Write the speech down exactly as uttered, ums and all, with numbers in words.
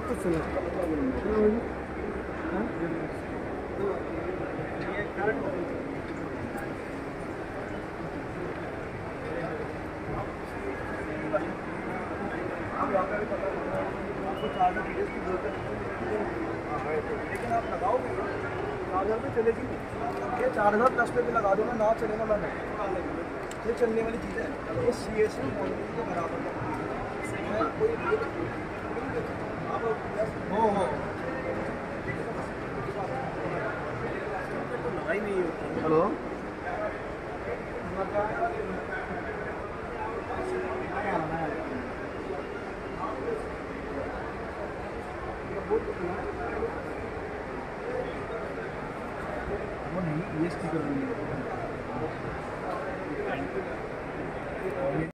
कुछ सुनो लेकिन आप लगाओगे चार्जर पे चलेगी, ये चार्जर प्लस पे भी लगा दो ना, ना चलेगा ना ये चलने वाली चीज़ है। ये सी एस के बराबर हो हो लड़ाई नहीं होती। हेलो वो नहीं, ये स्टिकर नहीं है।